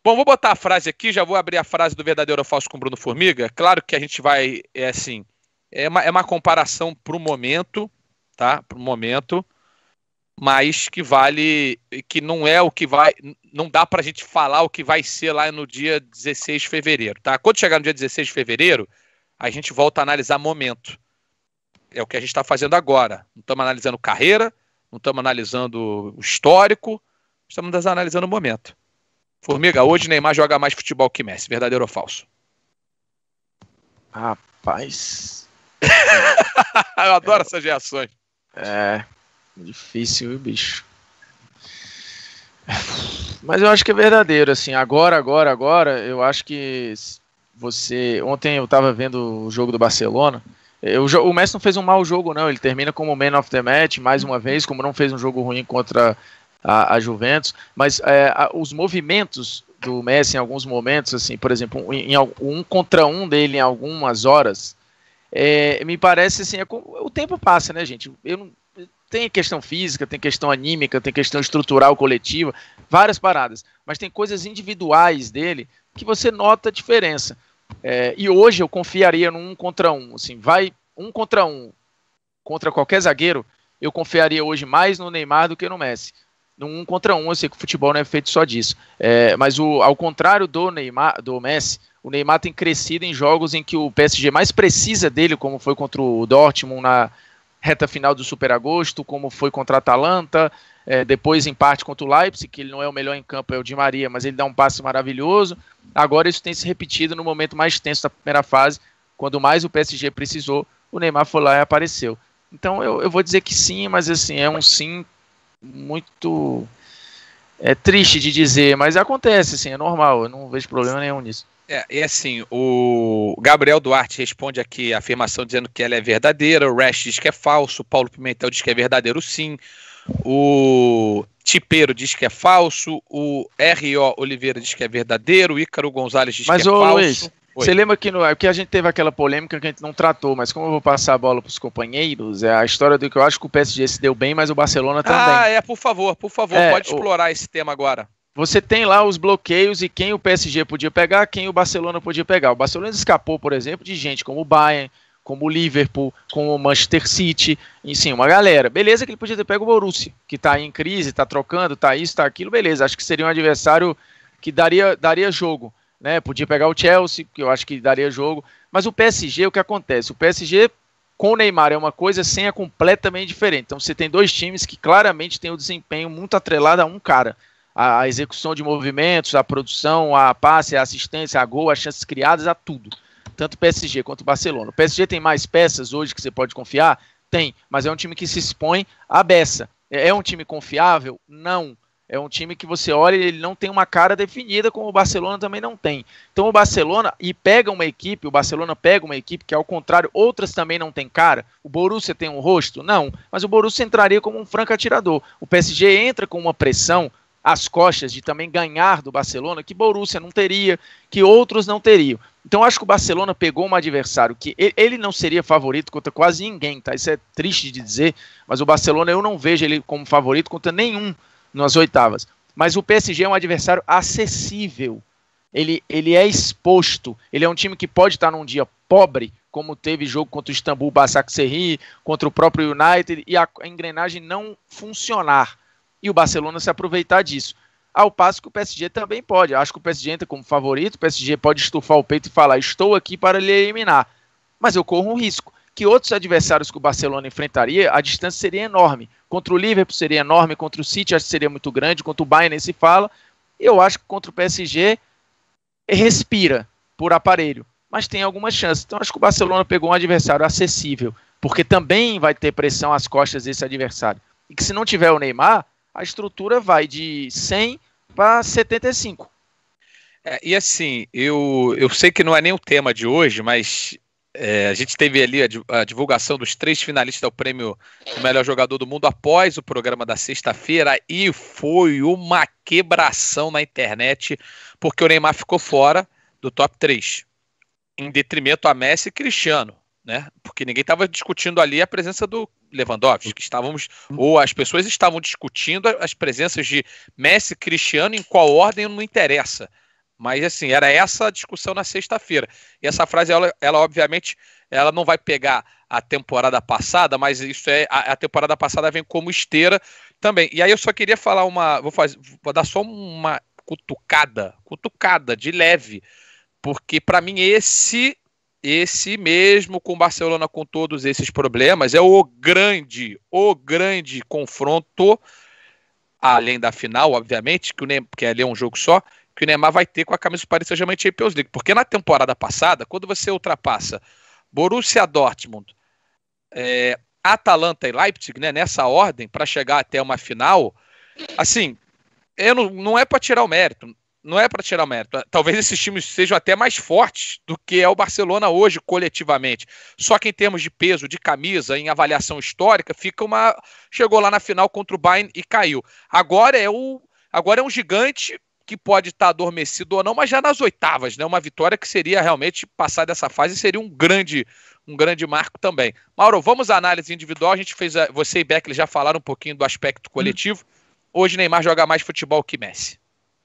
Bom, vou botar a frase aqui, já vou abrir a frase do Verdadeiro ou Falso com o Bruno Formiga. Claro que a gente vai, é uma comparação para o momento, tá? Para o momento, mas que vale, que não é o que vai, não dá pra gente falar o que vai ser lá no dia 16 de fevereiro, tá? Quando chegar no dia 16 de fevereiro, a gente volta a analisar momento. É o que a gente está fazendo agora. Não estamos analisando carreira, não estamos analisando o histórico, estamos analisando o momento. Formiga, hoje Neymar joga mais futebol que Messi, verdadeiro ou falso? Rapaz. Eu adoro essas reações. Difícil, viu, bicho? Mas eu acho que é verdadeiro, assim, agora, eu acho que ontem eu tava vendo o jogo do Barcelona, o Messi não fez um mau jogo, não, ele termina como man of the match, mais uma vez, como não fez um jogo ruim contra a Juventus, mas os movimentos do Messi em alguns momentos, assim, por exemplo, um contra um dele em algumas horas, me parece assim, o tempo passa, né, gente? Tem questão física, tem questão anímica, tem questão estrutural coletiva, várias paradas, mas tem coisas individuais dele que você nota a diferença. E hoje eu confiaria num 1 contra 1, assim, vai 1 contra 1 contra qualquer zagueiro, eu confiaria hoje mais no Neymar do que no Messi. No 1 contra 1, eu sei que o futebol não é feito só disso, mas ao contrário do Messi, o Neymar tem crescido em jogos em que o PSG mais precisa dele, como foi contra o Dortmund na reta final do Super Agosto, como foi contra a Atalanta, depois em parte contra o Leipzig, que ele não é o melhor em campo, é o Di Maria, mas ele dá um passe maravilhoso. Agora isso tem se repetido no momento mais tenso da primeira fase, quando mais o PSG precisou, o Neymar foi lá e apareceu. Então eu vou dizer que sim, mas assim, é um sim muito triste de dizer, mas acontece, assim, é normal, eu não vejo problema nenhum nisso. E assim, o Gabriel Duarte responde aqui a afirmação dizendo que ela é verdadeira, o Rash diz que é falso, o Paulo Pimentel diz que é verdadeiro sim, o Tipeiro diz que é falso, o R.O. Oliveira diz que é verdadeiro, o Ícaro Gonzalez diz que é falso. Luiz, você lembra que a gente teve aquela polêmica que a gente não tratou, mas como eu vou passar a bola para os companheiros, a história do que eu acho que o PSG se deu bem, mas o Barcelona também. Por favor, pode explorar esse tema agora. Você tem lá os bloqueios e quem o PSG podia pegar, quem o Barcelona podia pegar. O Barcelona escapou, por exemplo, de gente como o Bayern, como o Liverpool, como o Manchester City, enfim, uma galera. Beleza que ele podia ter pego o Borussia, que tá aí em crise, tá trocando, tá isso, tá aquilo, beleza. Acho que seria um adversário que daria jogo, né? Podia pegar o Chelsea, que eu acho que daria jogo. Mas o PSG, o que acontece? O PSG com o Neymar é uma coisa, sem é completamente diferente. Então você tem dois times que claramente têm o desempenho muito atrelado a um cara. A execução de movimentos, a produção, a passe, a assistência, a gol, as chances criadas, a tudo. Tanto o PSG quanto o Barcelona. O PSG tem mais peças hoje que você pode confiar? Tem, mas é um time que se expõe à beça. É um time confiável? Não. É um time que você olha e ele não tem uma cara definida, como o Barcelona também não tem. Então o Barcelona pega uma equipe que, ao contrário, outras também não tem cara. O Borussia tem um rosto? Não. Mas o Borussia entraria como um franco atirador. O PSG entra com uma pressão às costas de também ganhar do Barcelona, que Borussia não teria, que outros não teriam. Então acho que o Barcelona pegou um adversário que ele não seria favorito contra quase ninguém, tá? Isso é triste de dizer, mas o Barcelona eu não vejo ele como favorito contra nenhum nas oitavas. Mas o PSG é um adversário acessível. Ele é exposto. Ele é um time que pode estar num dia pobre, como teve jogo contra o Istambul Basaksehir, contra o próprio United, e a engrenagem não funcionar. E o Barcelona se aproveitar disso. Ao passo que o PSG também pode. Acho que o PSG entra como favorito, o PSG pode estufar o peito e falar, estou aqui para lhe eliminar. Mas eu corro um risco, que outros adversários que o Barcelona enfrentaria, a distância seria enorme. Contra o Liverpool seria enorme, contra o City acho que seria muito grande, contra o Bayern nem se fala. Eu acho que contra o PSG respira por aparelho, mas tem algumas chances. Então acho que o Barcelona pegou um adversário acessível, porque também vai ter pressão às costas desse adversário. E que se não tiver o Neymar, a estrutura vai de 100 para 75. E assim, eu sei que não é nem o tema de hoje, mas a gente teve ali a divulgação dos 3 finalistas do prêmio do melhor jogador do mundo após o programa da sexta-feira e foi uma quebração na internet, porque o Neymar ficou fora do top 3, em detrimento a Messi e Cristiano, né? Porque ninguém estava discutindo ali a presença do Lewandowski, ou as pessoas estavam discutindo as presenças de Messi e Cristiano em qual ordem não interessa. Mas, assim, era essa a discussão na sexta-feira. E essa frase, ela obviamente, ela não vai pegar a temporada passada, mas isso a temporada passada vem como esteira também. E aí eu só queria falar vou dar só uma cutucada de leve, porque para mim esse mesmo com o Barcelona, com todos esses problemas, é o grande confronto, além da final, obviamente, que ali é um jogo só, que o Neymar vai ter com a camisa do Paris Saint-Germain Champions League. Porque na temporada passada, quando você ultrapassa Borussia Dortmund, Atalanta e Leipzig, né, nessa ordem, para chegar até uma final, assim, não é para tirar o mérito. Não é para tirar o mérito. Talvez esses times sejam até mais fortes do que é o Barcelona hoje, coletivamente. Só que em termos de peso, de camisa, em avaliação histórica, chegou lá na final contra o Bayern e caiu. Agora é um gigante que pode estar adormecido ou não, mas já nas oitavas, né? Uma vitória que seria realmente passar dessa fase, seria um grande marco também. Mauro, vamos à análise individual. A gente você e Beckler já falaram um pouquinho do aspecto coletivo. Hoje Neymar joga mais futebol que Messi.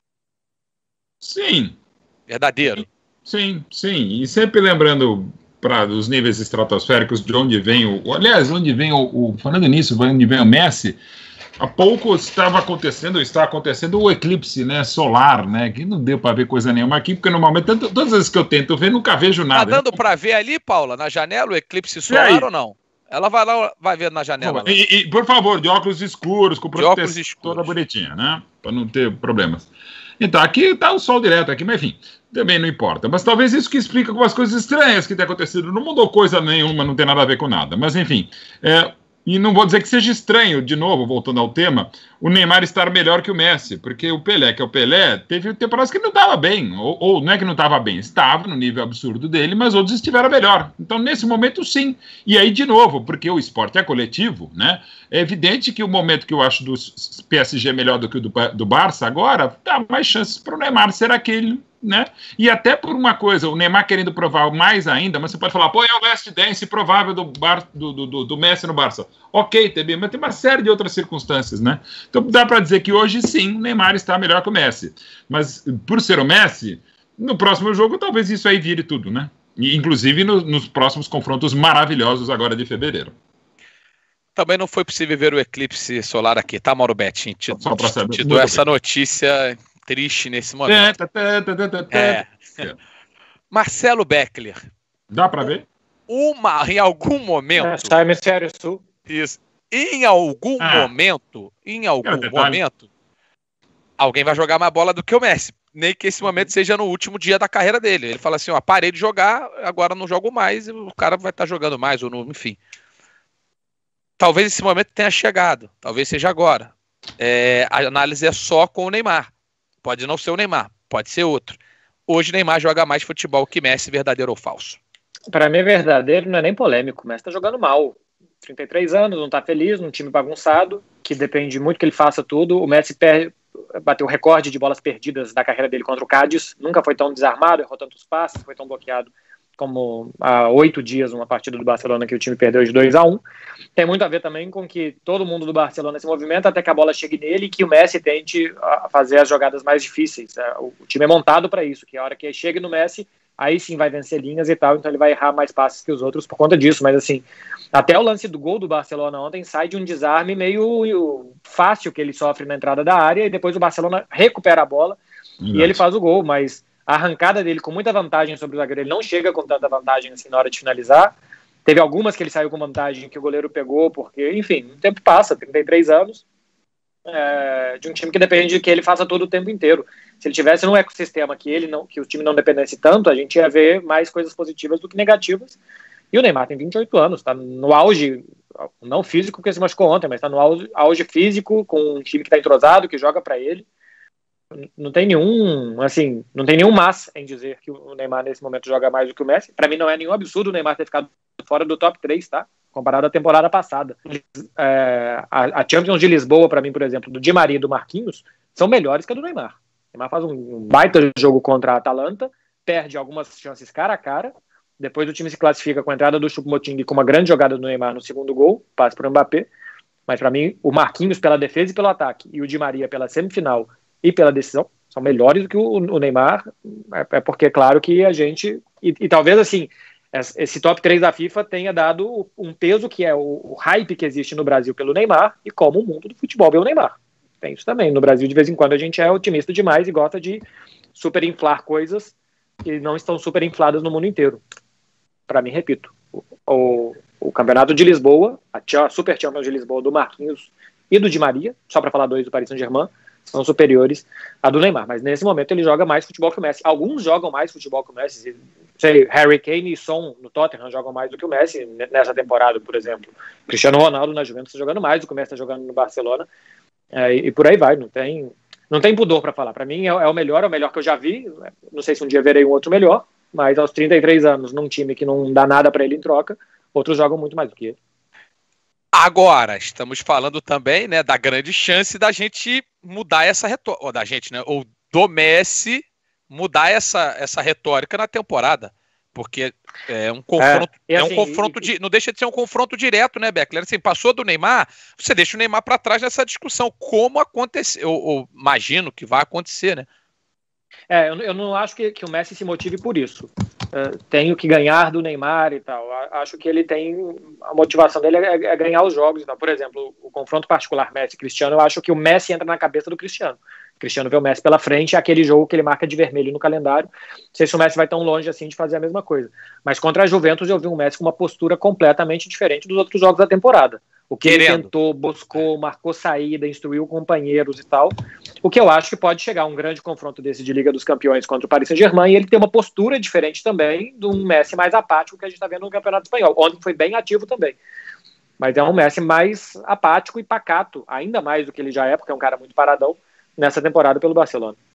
Sim. Verdadeiro. Sim. E sempre lembrando os níveis estratosféricos de onde vem falando nisso, onde vem o Messi. Há pouco está acontecendo o eclipse, né, solar, né, que não deu para ver coisa nenhuma aqui, porque normalmente, todas as vezes que eu tento ver, nunca vejo nada. Tá dando para ver ali, Paula, na janela, o eclipse solar ou não? Ela vai lá, vai ver na janela. E por favor, de óculos escuros, com proteção toda bonitinha, né, para não ter problemas. Então, aqui está o sol direto aqui, mas enfim, também não importa. Mas talvez isso que explica algumas coisas estranhas que tem acontecido. Não mudou coisa nenhuma, não tem nada a ver com nada. Mas enfim, e não vou dizer que seja estranho, de novo, voltando ao tema, o Neymar estar melhor que o Messi, porque o Pelé, que é o Pelé, teve temporadas que não estava bem, ou não é que não estava bem, estava no nível absurdo dele, mas outros estiveram melhor. Então, nesse momento, sim. E aí, de novo, porque o esporte é coletivo, né? É evidente que o momento que eu acho do PSG melhor do que o do Barça agora, dá mais chances para o Neymar ser aquele, né? E até por uma coisa, o Neymar querendo provar mais ainda, mas você pode falar, é o last dance provável do Messi no Barça. Ok, mas tem uma série de outras circunstâncias, né? Então dá para dizer que hoje sim, o Neymar está melhor que o Messi. Mas por ser o Messi, no próximo jogo talvez isso aí vire tudo, né? E, inclusive nos próximos confrontos maravilhosos agora de fevereiro. Também não foi possível ver o eclipse solar aqui, tá, Mauro Betti? Te dou essa notícia triste nesse momento. Marcelo Beckler. Dá para ver? Em algum momento... Está hemisfério sul. Isso. Em algum momento, alguém vai jogar mais bola do que o Messi. Nem que esse momento seja no último dia da carreira dele. Ele fala assim, parei de jogar, agora não jogo mais, e o cara vai estar jogando mais, enfim. Talvez esse momento tenha chegado, talvez seja agora. A análise é só com o Neymar. Pode não ser o Neymar, pode ser outro. Hoje o Neymar joga mais futebol que Messi, verdadeiro ou falso? Para mim é verdadeiro, não é nem polêmico. O Messi tá jogando mal. 33 anos, não tá feliz, num time bagunçado, que depende muito que ele faça tudo. O Messi bateu o recorde de bolas perdidas da carreira dele contra o Cádiz. Nunca foi tão desarmado, errou tantos passes, foi tão bloqueado como há 8 dias uma partida do Barcelona que o time perdeu de 2-1. Tem muito a ver também com que todo mundo do Barcelona se movimenta até que a bola chegue nele e que o Messi tente fazer as jogadas mais difíceis. O time é montado para isso, que a hora que chegue no Messi, aí sim vai vencer linhas e tal, então ele vai errar mais passes que os outros por conta disso. Mas assim, até o lance do gol do Barcelona ontem sai de um desarme meio fácil que ele sofre na entrada da área e depois o Barcelona recupera a bola e ele faz o gol, mas a arrancada dele com muita vantagem sobre o zagueiro, ele não chega com tanta vantagem assim na hora de finalizar. Teve algumas que ele saiu com vantagem que o goleiro pegou, porque, enfim, o tempo passa, 33 anos, de um time que depende de que ele faça todo o tempo inteiro. Se ele tivesse num ecossistema que o time não dependesse tanto, a gente ia ver mais coisas positivas do que negativas. E o Neymar tem 28 anos, está no auge, não físico, porque se machucou ontem, mas está no auge físico, com um time que está entrosado, que joga para ele. Não tem nenhum mas em dizer que o Neymar nesse momento joga mais do que o Messi. Para mim não é nenhum absurdo o Neymar ter ficado fora do top 3, tá? Comparado à temporada passada. A Champions de Lisboa, para mim, por exemplo, do Di Maria e do Marquinhos, são melhores que a do Neymar. O Neymar faz um baita jogo contra a Atalanta, perde algumas chances cara a cara, depois o time se classifica com a entrada do Choupo-Moting com uma grande jogada do Neymar no segundo gol, passe para o Mbappé, mas para mim o Marquinhos pela defesa e pelo ataque, e o Di Maria pela semifinal e pela decisão, são melhores do que o Neymar, é porque, claro, que a gente... E talvez, assim, esse top 3 da FIFA tenha dado um peso que é o hype que existe no Brasil pelo Neymar e como o mundo do futebol vê o Neymar. Tem isso também. No Brasil, de vez em quando, a gente é otimista demais e gosta de superinflar coisas que não estão superinfladas no mundo inteiro. Para mim, repito, o Campeonato de Lisboa, a Super Champions de Lisboa do Marquinhos e do Di Maria, só para falar 2 do Paris Saint-Germain, são superiores à do Neymar. Mas nesse momento ele joga mais futebol que o Messi. Alguns jogam mais futebol que o Messi. Sei, Harry Kane e Son no Tottenham jogam mais do que o Messi nessa temporada, por exemplo. Cristiano Ronaldo na Juventus está jogando mais do que o Messi está jogando no Barcelona. E por aí vai. Não tem pudor para falar. Para mim é o melhor que eu já vi. Não sei se um dia verei um outro melhor, mas aos 33 anos, num time que não dá nada para ele em troca, outros jogam muito mais do que ele. Agora, estamos falando também, né, da grande chance da gente mudar essa retórica, ou da gente, né, ou do Messi mudar essa retórica na temporada, porque é um confronto, um confronto não deixa de ser um confronto direto, né, Beckler? Assim, passou do Neymar, você deixa o Neymar para trás nessa discussão, como aconteceu, ou imagino que vai acontecer, né? Eu não acho que o Messi se motive por isso. Tenho que ganhar do Neymar e tal. Acho que ele tem... A motivação dele é ganhar os jogos e tal. Por exemplo, o confronto particular Messi-Cristiano, eu acho que o Messi entra na cabeça do Cristiano. O Cristiano vê o Messi pela frente, é aquele jogo que ele marca de vermelho no calendário. Não sei se o Messi vai tão longe assim de fazer a mesma coisa. Mas contra a Juventus eu vi um Messi com uma postura completamente diferente dos outros jogos da temporada. O que ele tentou, buscou, marcou saída, instruiu companheiros e tal. O que eu acho que pode chegar a um grande confronto desse de Liga dos Campeões contra o Paris Saint-Germain e ele ter uma postura diferente também de um Messi mais apático que a gente está vendo no Campeonato Espanhol. Ontem foi bem ativo também. Mas é um Messi mais apático e pacato, ainda mais do que ele já é, porque é um cara muito paradão, nessa temporada pelo Barcelona.